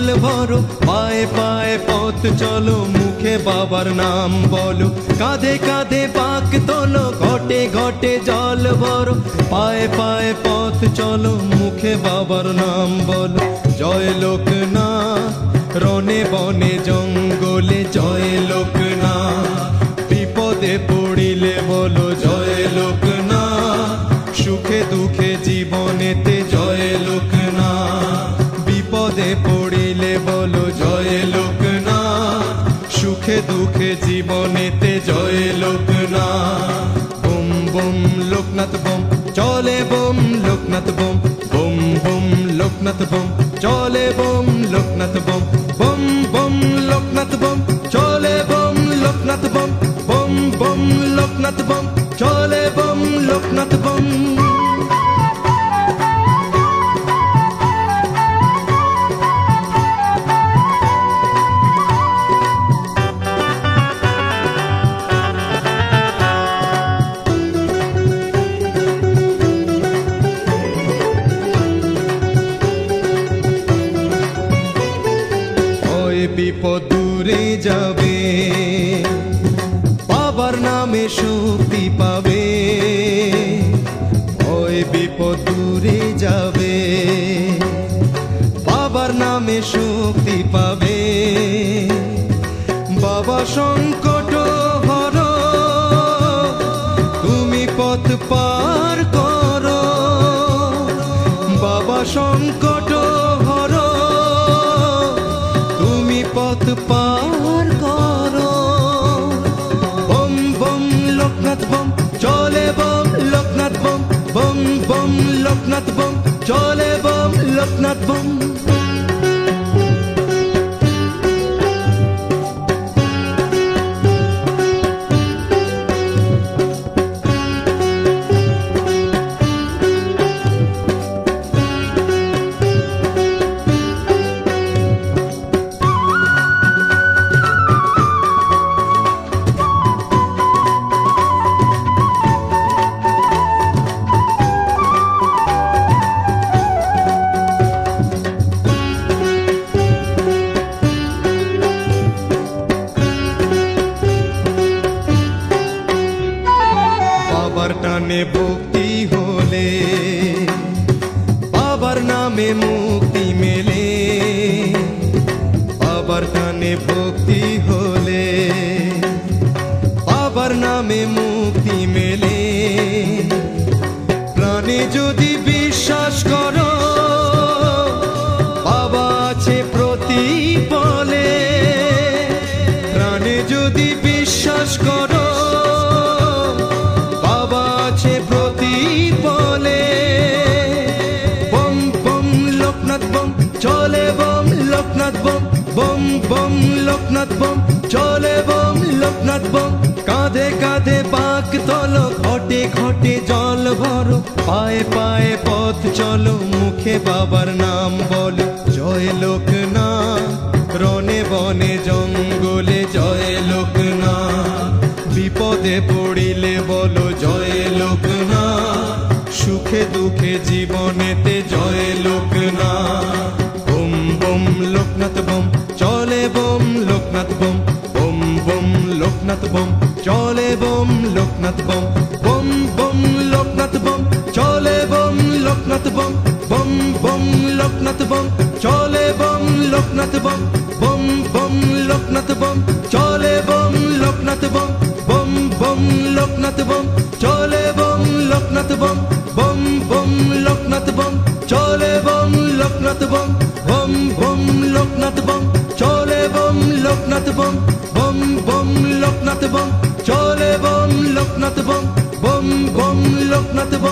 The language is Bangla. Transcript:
জল ভরো, পায়ে পায়ে পথ চলো, মুখে বাবার নাম বলো, কাঁধে কাঁধে পাক তোলো, ঘটে ঘটে জল ভরো, পায়ে পায়ে পথ চলো, মুখে বাবার নাম বলো। জয় লোকনাথ রনে বনে জঙ্গলে, জয় লোকনাথ বিপদে পড়িলে বলো জয় লোকনাথ, সুখে দুঃখে জীবনেতে জয় লোকনাথ, বিপদে পড়িলে বলো জয় লোকনাথ, সুখে দুঃখে জীবনেতে জয় লোকনাথ। বুম বুম লোকনাথ বুম চলে, বুম লোকনাথ বুম, বুম বুম লোকনাথ বুম চলে, বুম লোকনাথ বুম, বুম বুম লোকনাথ বুম চলে, বুম লোকনাথ বুম, বুম বুম লোকনাথ বুম চলে, বুম লোকনাথ বুম। বিপদ দূরে যাবে, বাবার নামে শক্তি পাবে, ওই বিপদ দূরে যাবে, বাবার নামে শক্তি পাবে। বাবা সংকট হর, তুমি পথ পার করো, বাবা সংকট হর, পথ পার করো। বম বম লোকনাথ বম চলে, বম লোকনাথ বম, বম বম লোকনাথ বম চলে, বম লোকনাথ বম। বাবার টানে ভক্তি হলে, বাবার নামে মুক্তি মেলে, বাবার টানে ভক্তি হলে, বাবার নামে মুক্তি মেলে। প্রাণে যদি বিশ্বাস করো, বাবা আছে প্রতি পলে, প্রাণে যদি বিশ্বাস করো, প্রতি বলে। বম বম লোকনাথ বম চলে, বম লোকনাথ বম, বম বম লোকনাথ বম চলে, বম লোকনাথ বম। কাঁধে কাঁধে পাক তোলো, ঘটে ঘটে জল ভরো, পায়ে পায়ে পথ চলো, মুখে বাবার নাম বলো। জয় লোকনাথ রনে বনে জঙ্গলে, জয় লোকনাথ বিপদে পড়িলে বলো জয় লোকনাথ, সুখে দুঃখে জীবনেতে জয় লোকনাথ। বুম বুম লোকনাথ বুম চলে, বুম লোকনাথ বুম, বুম বুম লোকনাথ বুম চলে, বুম লোকনাথ বুম, বুম বুম লোকনাথ বুম চলে, বুম লোকনাথ বুম, বুম বুম লোকনাথ বুম চলে, বুম লোকনাথ বুম, বুম বুম লোকনাথ বুম চলে, বুম লোকনাথ বুম, বম বম লোকনাথ বম চলে, বম লোকনাথ বম, বম বম লোকনাথ বম চলে, বম লোকনাথ বম, বম বম লোকনাথ বম চলে, বম লোকনাথ বম, বম বম লোকনাথ বম চলে, বম লোকনাথ বম, বম বম লোকনাথ বম।